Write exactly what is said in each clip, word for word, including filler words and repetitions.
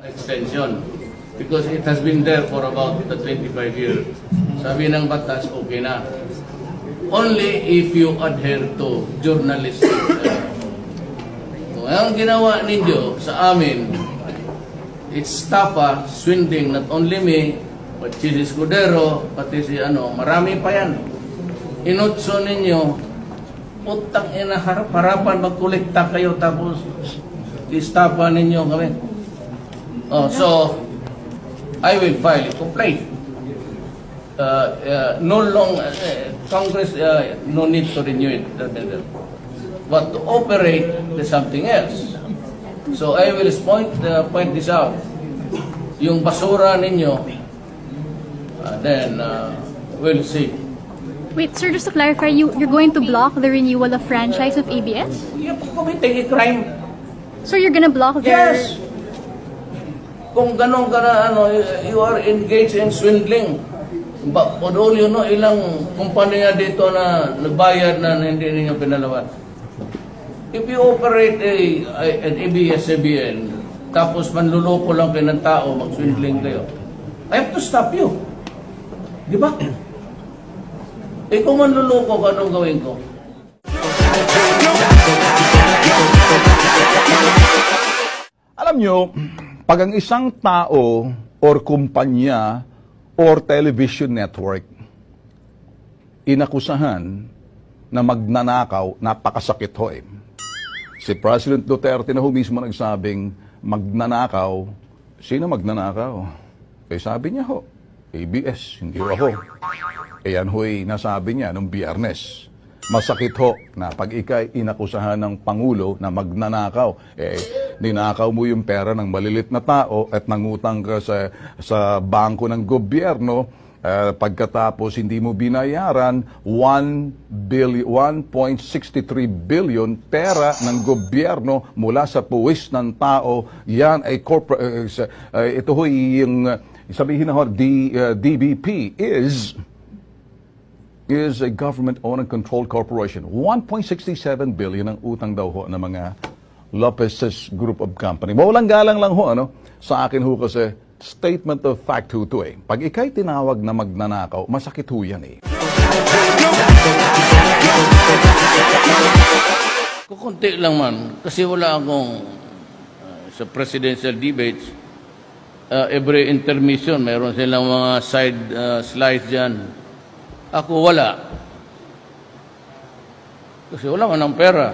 Extension because it has been there for about the twenty-five years. Sabi ng batas, okay na. Only if you adhere to journalistic. Uh, kung ang ginawa ninyo sa amin, it's tapa, swindling not only me, but si Escudero, pati si ano, marami pa yan. Inutso ninyo, utang ina harap-harapan, magkolekta kayo tapos istapa ninyo kami. Oh, so, I will file a complaint. Uh, uh, no long, uh, Congress, uh, no need to renew it. But to operate, there's something else. So I will point, uh, point this out. Yung basura ninyo, uh, then uh, we'll see. Wait, sir, just to clarify, you, you're going to block the renewal of franchise of A B S? You're committing a crime. So you're gonna block their... Yes. Kung ganun ka na, ano, you are engaged in swindling. But for all you know, ilang kumpanya dito na nagbayad na hindi ninyo pinalawan. If you operate a, a, an A B S C B N, tapos manluloko lang kayo ng tao, mag-swindling kayo, I have to stop you. Di ba? Eh kung manluloko ka, anong gawin ko? Alam nyo, pag ang isang tao or kumpanya or television network inakusahan na magnanakaw, napakasakit ho eh. Si President Duterte na ho mismo nagsabing magnanakaw. Sino magnanakaw? Eh sabi niya ho, A B S, hindi ho ho. Eh yan ho'y nasabi niya nung Biyernes. Masakit ho na pag ikay inakusahan ng Pangulo na magnanakaw, eh, ninakaw mo yung pera ng malilit na tao at nangutang ka sa, sa bangko ng gobyerno, eh, pagkatapos hindi mo binayaran, one point six three billion pera ng gobyerno mula sa puwis ng tao, yan ay corporate, uh, uh, ito ho yung, uh, sabihin na ho, D, uh, D B P is... is a government-owned and controlled corporation. one point six seven billion ang utang daw ho ng mga Lopez's group of company. Mawalang galang lang ho, ano? Sa akin ho kasi, statement of fact ho to eh. Pag ikay tinawag na magnanakaw, masakit ho yan eh. Kukunti lang man, kasi wala akong uh, sa presidential debates, uh, every intermission, mayroon silang mga side uh, slides dyan. Ako wala. Kasi wala man ng pera.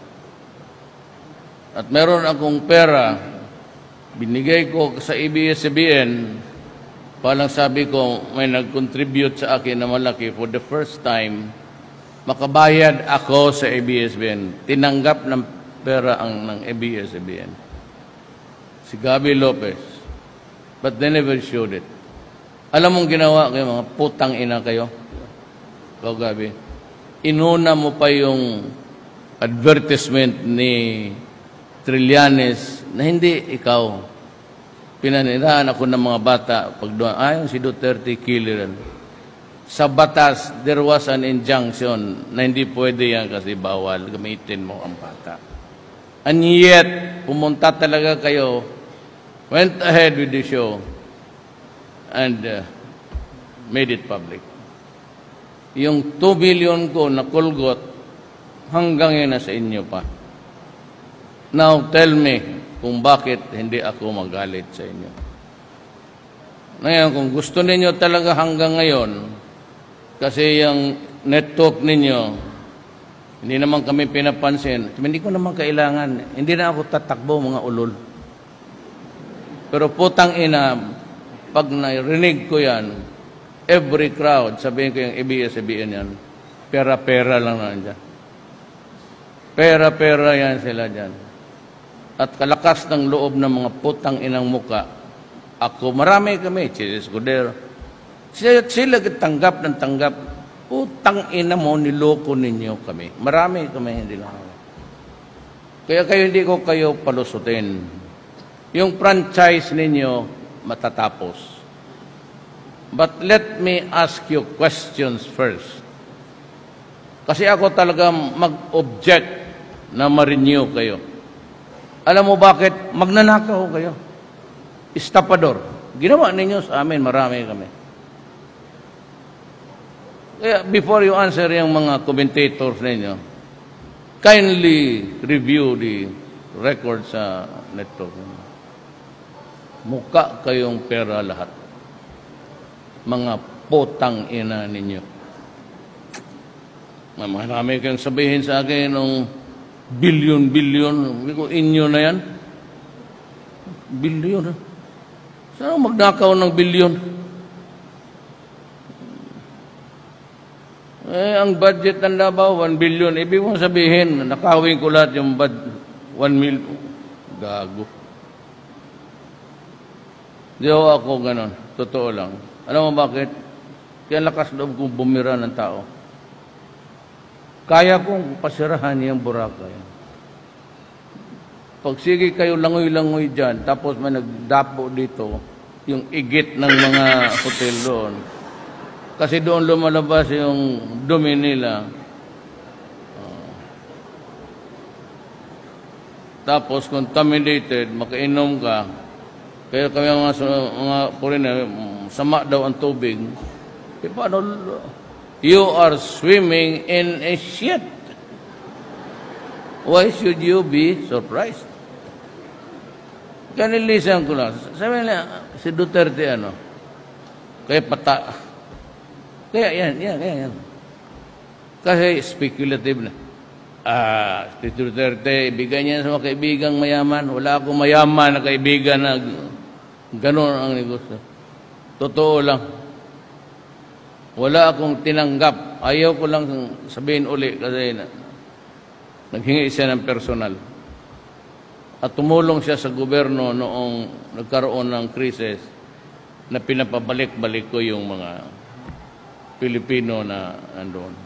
At meron akong pera, binigay ko sa A B S C B N, palang sabi ko, may nag-contribute sa akin na malaki for the first time, makabayad ako sa A B S C B N. Tinanggap ng pera ang ng A B S C B N. Si Gaby Lopez. But they never showed it. Alam mong ginawa kayo, mga putang ina kayo? Ikaw, Gabi, inuna mo pa yung advertisement ni Trillanes na hindi ikaw. Pinanirahan ako ng mga bata pag doon, ayon si Duterte killer. Sa batas, there was an injunction na hindi pwede yan kasi bawal, gamitin mo ang bata. And yet, pumunta talaga kayo, went ahead with the show, and uh, made it public. Yung two billion ko na kulgot, hanggang yun na sa inyo pa. Now, tell me kung bakit hindi ako magalit sa inyo. Ngayon, kung gusto ninyo talaga hanggang ngayon, kasi yung network ninyo, hindi naman kami pinapansin, hindi ko naman kailangan, hindi na ako tatakbo mga ulol. Pero putang ina, pag narinig ko yan, every crowd, sabihin ko yung A B S C B N yan, pera-pera lang na dyan. Pera-pera yan sila dyan. At kalakas ng loob ng mga putang inang muka, ako, marami kami, si Escudero, sila, sila tanggap ng tanggap, putang ina mo, niloko ninyo kami. Marami kami, hindi lang. Kaya kayo, hindi ko kayo palusutin. Yung franchise ninyo, matatapos. But let me ask you questions first. Kasi ako talaga mag-object na ma-renew kayo. Alam mo bakit? Magnanakaw kayo. estapador. Ginawa ninyo sa amin, marami kami. Kaya before you answer yung mga commentators ninyo, kindly review the record sa network. Mukha kayong pera lahat. Mga potang ina ninyo. Marami kayong sabihin sa akin ng bilyon-bilyon. Inyo na yan. Bilyon. Saan magnakaw ng bilyon? Eh, ang budget ng Davao, one billion. Ibig mong sabihin, nakawin ko lahat yung bud, one million. Gago. Di ako ako ganon. Totoo lang. Alam mo bakit? Kaya lakas loob kong bumira ng tao. Kaya kong pasirahan yung Boracay. Pag sige kayo langoy-langoy dyan, tapos may nagdapo dito, yung igit ng mga hotel doon. Kasi doon lumalabas yung dumi nila. Uh, tapos contaminated, makainom ka. Kaya kami mga, mga foreigner, sama daw ang tubig. E paano? You are swimming in a shit. Why should you be surprised? Kanilisan ko lang. Sabi nila, si Duterte ano? Kaya pata. Kaya yan, yan, yan, yan. Kasi speculative na. Ah, si Duterte, ibigay niya sa mga kaibigang mayaman. Wala akong mayaman na kaibigan na gano'n ang negosyo. Totoo lang. Wala akong tinanggap. Ayaw ko lang sabihin uli kasi na, naghingi siya ng personal. At tumulong siya sa gobyerno noong nagkaroon ng krisis na pinapabalik-balik ko yung mga Pilipino na andon.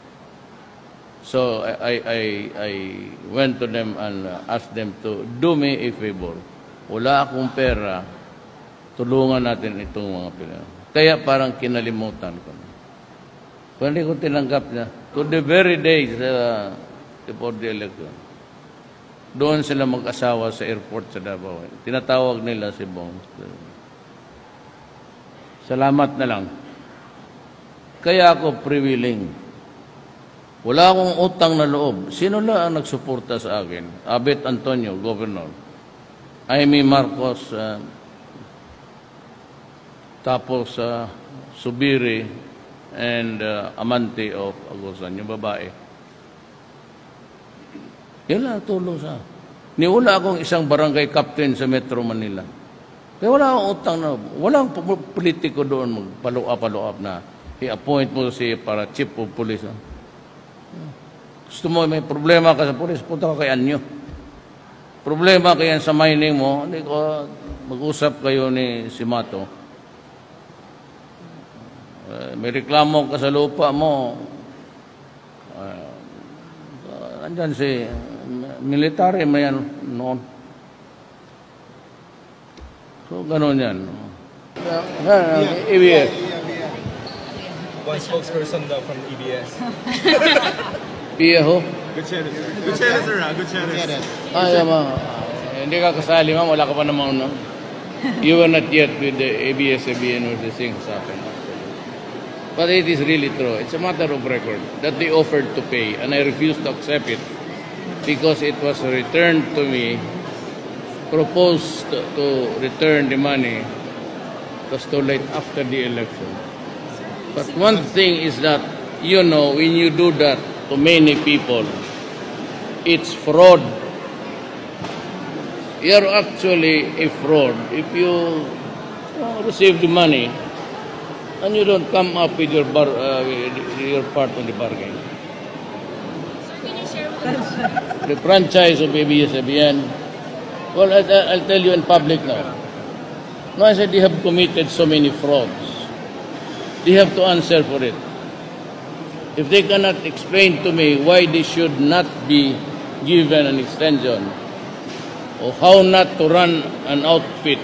So I, I, I, I went to them and asked them to do me a favor. Wala akong pera, tulungan natin itong mga Pilipino. Kaya parang kinalimutan ko. Kung hindi ko tinanggap niya, to the very day sa before the election, doon sila mag-asawa sa airport sa Davao. Tinatawag nila si Bong. Salamat na lang. Kaya ako prevailing. Wala akong utang na loob. Sino lang ang nagsuporta sa akin? Abet Antonio, Governor. Amy Marcos, uh, tapos uh, Subiri, and uh, Amante of Agusan, yung babae. Yan lang tulong sa. Niwala akong isang barangay captain sa Metro Manila. Kaya wala akong utang na, walang politiko doon magpalo-up-palo up na i-appoint mo siya para chief of police. No? Gusto mo, may problema ka sa police, punta ka kay Anyo. Problema kaya sa mining mo, hindi ko mag-usap kayo ni Simato. Uh, may reklamo ka sa lupa mo. Uh, uh, andyan si military may yan noon. So, gano'n yan. Uh, uh, E B S. One spokesperson daw from E B S. Piyaho? Gutierrez. Gutierrez, sir. Gutierrez. Ah, yeah, ma. Hindi ka kasali, ma'am. Wala ka pa naman, no? You were not yet with the A B S A B N where the things happened. But it is really true. It's a matter of record that they offered to pay, and I refused to accept it because it was returned to me, proposed to return the money. It was too late after the election. But one thing is that, you know, when you do that to many people, it's fraud. You're actually a fraud if you uh, receive the money and you don't come up with your bar, uh, with your part of the bargain. So can you share with us? The franchise of A B S A B N, well, I, I'll tell you in public now. No, I said they have committed so many frauds. They have to answer for it. If they cannot explain to me why they should not be given an extension, or how not to run an outfit,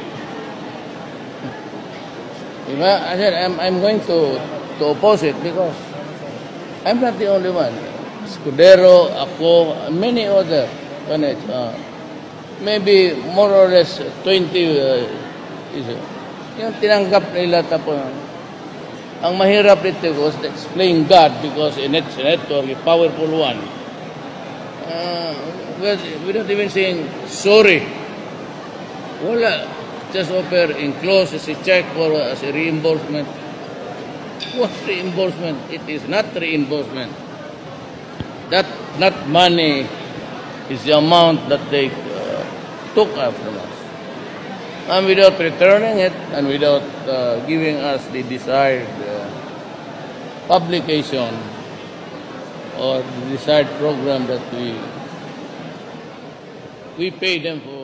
I said, I'm, I'm going to, to oppose it because I'm not the only one. Scudero, ako, many other, uh, maybe more or less twenty uh, is, yung tinanggap nila tapos, ang mahirap dito was to explain God because a net senator, a powerful one, uh, without even saying sorry. Wala. Just offer enclosed as a check for uh, as a reimbursement. What reimbursement? It is not reimbursement. That not money is the amount that they uh, took up from us. And without returning it and without uh, giving us the desired uh, publication or the desired program that we we pay them for.